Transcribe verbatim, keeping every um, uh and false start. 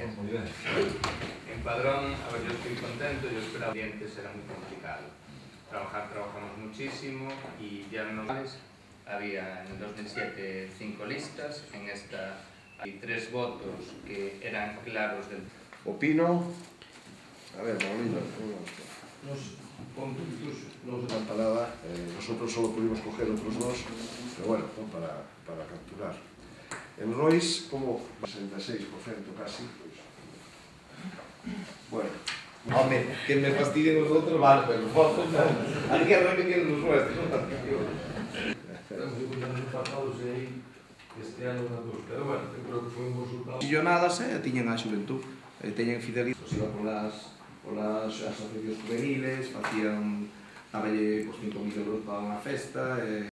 Muy bien. En Padrón, a ver, yo estoy contento, yo esperaba que antes era muy complicado. Trabajar, trabajamos muchísimo y ya no había en el dos mil siete cinco listas, en esta hay tres votos que eran claros del... Opino, a ver, Manolito, No sé, no se falta nada, eh, nosotros solo pudimos coger otros dos, pero bueno, ¿no? para, para capturar. En Royce, como sesenta y seis por ciento casi, pues, bueno. Home, que me fastidien os outros, vale, pero fotos non. Hai que repetir os nuestros, non? Estamos con anos pasados e aí este ano na dos, pero bueno, eu creo que foi un bo resultado. Millonadas, eh, tiñen a xuventud, eh, teñen fidelidade, pues, iba polas, polas asociacións juveniles, facían, daballe pues, cinco mil euros para unha festa, eh,